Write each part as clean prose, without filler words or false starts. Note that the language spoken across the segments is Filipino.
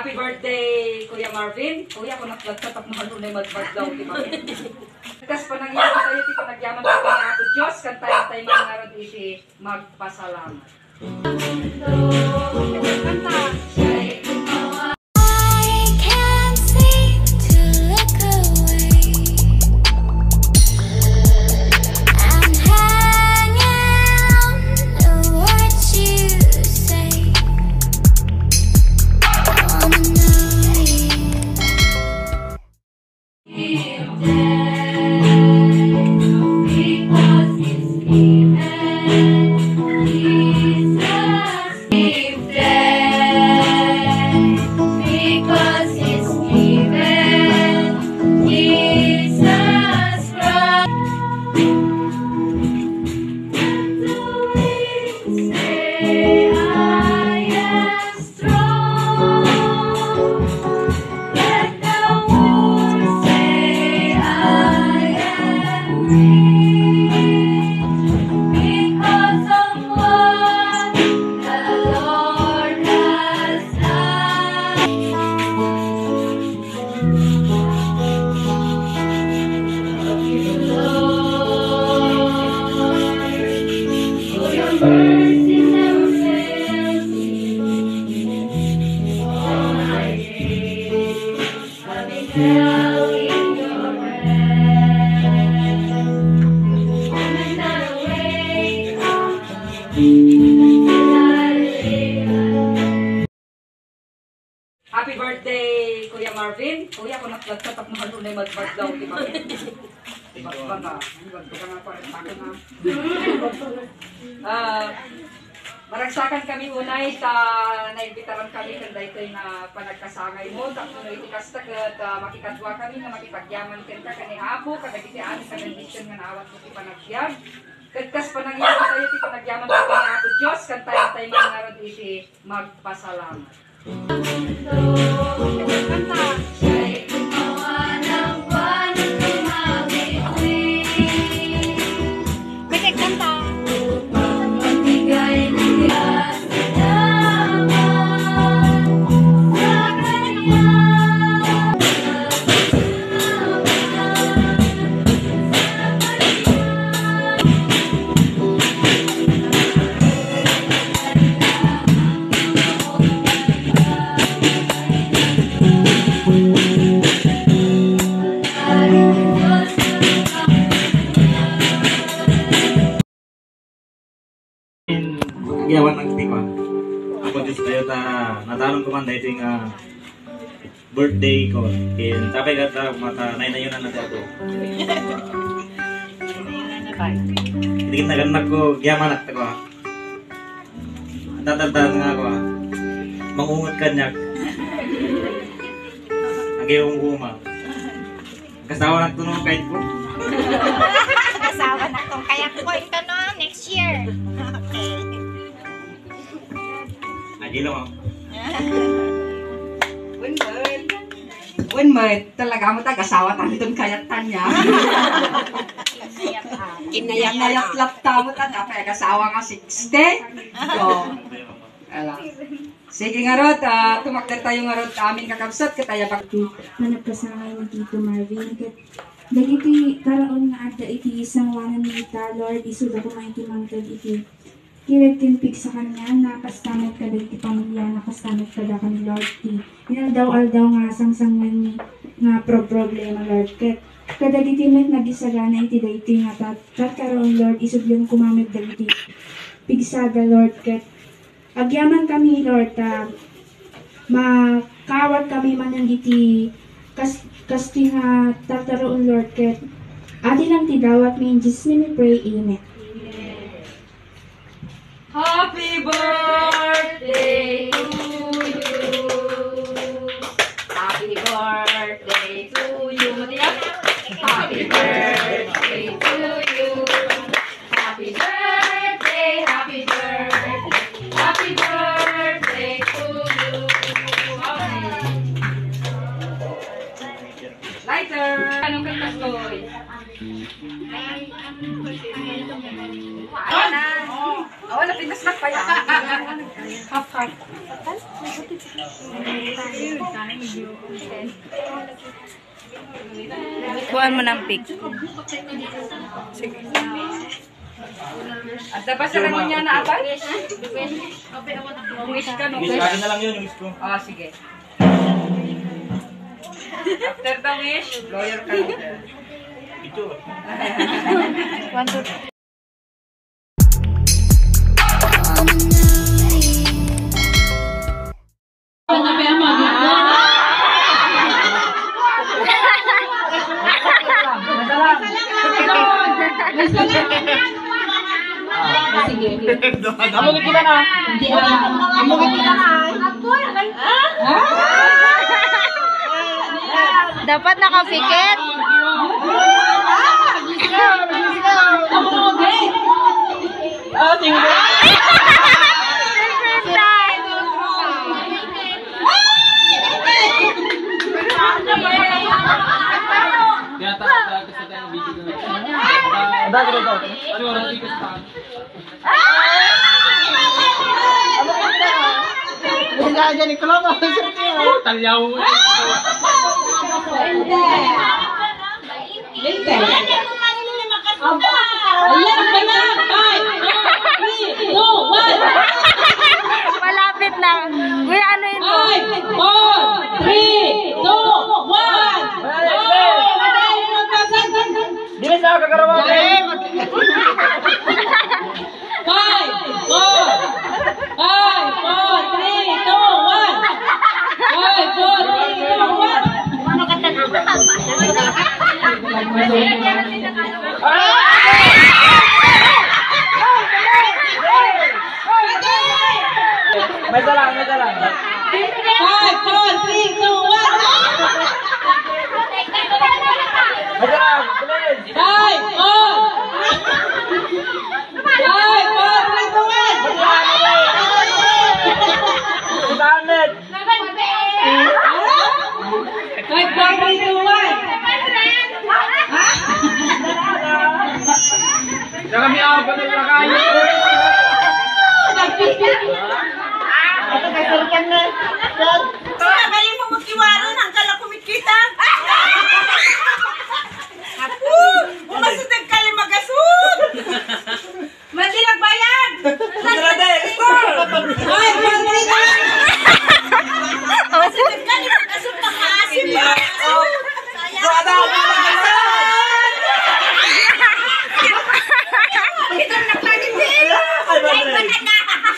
Happy birthday, Kuya Marvin. Kuya, kung nagtatap mo halunay madbadlaw, di ba? Kas panangyaman tayo, di ko nagyaman tayo ng ato Diyos, kantayan tayo mga narod iti magpasalamat. Kanta. Happy birthday, Kuya Marvin. Kuya, kung nagtatap mo halunay madbadlaw, di ba? Maragsakan kami unay sa naimbitaran kami kanda ito na panagkasangay mo. Tapos na itikastak at makikadwa kami na makipagyaman kanta kanihapo. Kadagitiaan sa kondisyon nga naawat mo si panagbiag. Kadkas panangyaman tayo, ti panagyaman tayo ng ato Diyos. Kantayan tayo mga narod iti magpasalamat. Kanta. Yawan ng tikwa. Ako just tayo natanong ko man dahil yung birthday ko. Kaya tapay ka mata na yun na natin ako. Hindi kita ganak ko yaman at ako. Tatantahan nga ako. Mangungot ka niyak. Ang iyong guma. Kasawa na ito nung kahit ko. Kasawa na itong kayak ko ito no next year. Okay. Gila mo. When mo talaga mo tagasawa tanton kayat tanya. Kinayat lapta mo tanya pa kasawa nga 60. So, ala. Sige nga rod, tumakder tayo nga rod amin kakabsat kataya bakti. Managkasangay ni Tito Marvin. Dagiti karaon nga adda iti isang wanan ni ita, Lord, isud ako maitimangtod iti. Kiretinpig sa kanya, nakastamot ka dagiti pamilya, nakastamot ka da kami, Lord, ti. Inaldaw-aldaw nga sangsangan ni nga problema, Lord. Kadagiti met nagisagana iti dagiti nga tat karon, Lord, isud yung kumamit dagiti pigsada, Lord. Agyaman kami, Lord, makawat kami man yung iti kasti nga tataroon, Lord. Adi lang ti dawat mi in Jesus' name we pray, amen. Happy birthday to you. Happy birthday to you. Happy birthday to you. Happy birthday, happy birthday. Happy birthday to you. Lighter. Anong kantas ko? Wala, pinas na pa yan. Half-half. Kuhaan mo ng pic. At dapat seremonya na abay? Wish ka, no? Wish, akin na lang yun, yung wish ko. Oh, sige. After the wish, lawyer ka. Ito. 1, 2, 3. Amugit kita na. Dapat nakapikit. Malapit na. Kuya, ano yun mo? 5, 4, 3, 2, 1. Di ba sa kagarawa? 5, 4, 3, 2, 1. 5, 4, 3, 2, 1. May dalang, may dalang. 5, 4, 3, 2, 1. May dalang, bilis. 5, 4, 3, 2, 1. Damit. 5, 4, 3, 2, 1. Kami ako pa nila kayo. Galing mo magkiwaro ng kalakumit kita. Umasutag ka lang magasud. Madi nagbayad. Ay, madi na. Umasutag ka lang magasud pang-asim. Ito na nagpagin din. Ay, banana.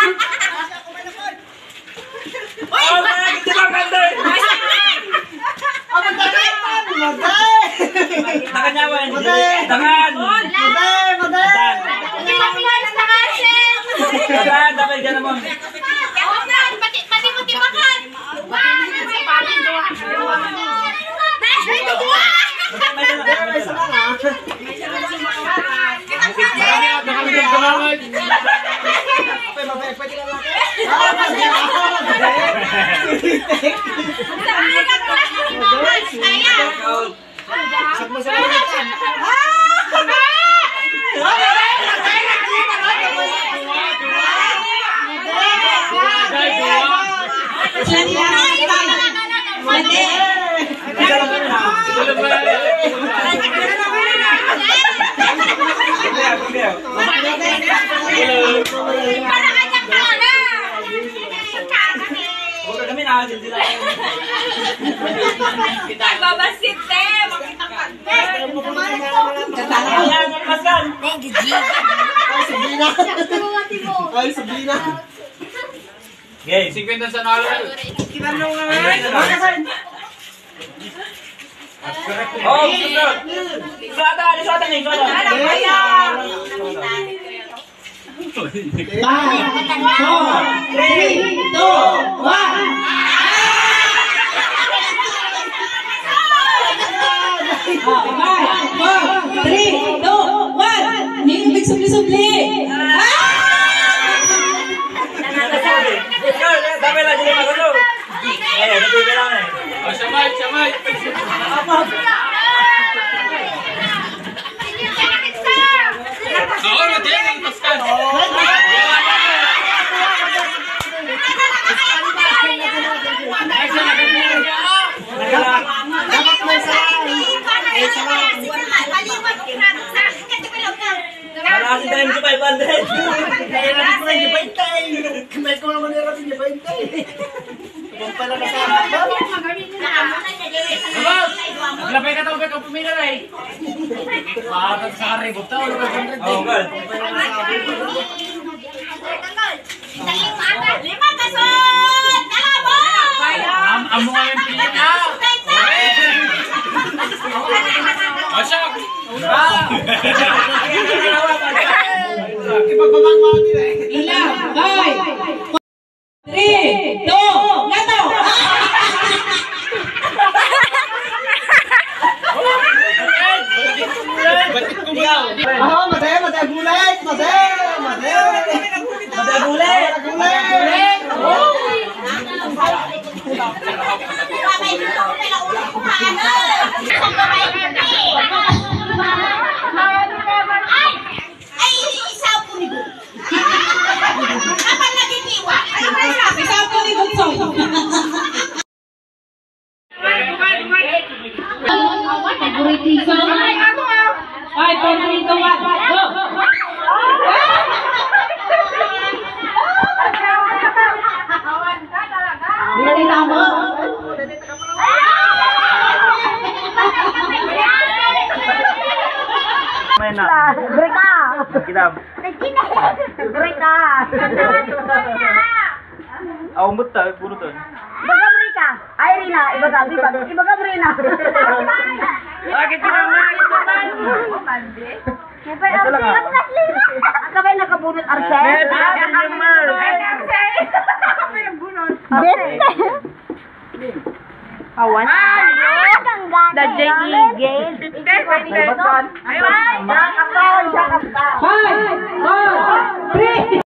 Dagan, dapat dyan naman. Babasit eh! Makita ka! Ay, Sabrina. Okay, 50 sa nalo. Oh, susunod. Suata, suata ning, suata. 5, 4, 3, 2, 1. 5, 4, 3, 2, 1. Hindi ka magsubli-subli. Dami lang sila magulog. Nagpipil lang eh. Oh, samay, samay. Oo, matiyan ang paskan. Ay, Kaya natin ko lang yung paintay. Kamay ko naman yung natin yung paintay. Kung pala kasama ba? Lapay ka tawag ka pumila na eh. Parang sa karibot tao. Oh, girl. Lima kasod! Alabo! Amo nga yung piling ka. Asyak! Ipagbabang nila eh. Ilang, hoy! 3, 2, gato! Ah, masaya, masaya gulat! Masaya! Masaya! Masaya gulat! Gulat! Ay, isaw po ni Gu. Kapan nagitiwa? Ay, may sabi. Isaw po ni Gutsong. Ay, 4, 3, 2, 1, go! Hindi tama. May na. Breka! Kinab. Breka! Awang ta, puro to. Ibaga Breka! Ay, Rina! Ibaga Breka! Ibaga Brina! Bakit kinamay? Asa lang ah? Ang kabay nakabunot Arcel? Awan? Dadya igil? Hindi, pwede. Ayun! Siya kapal! 5, 4, 3,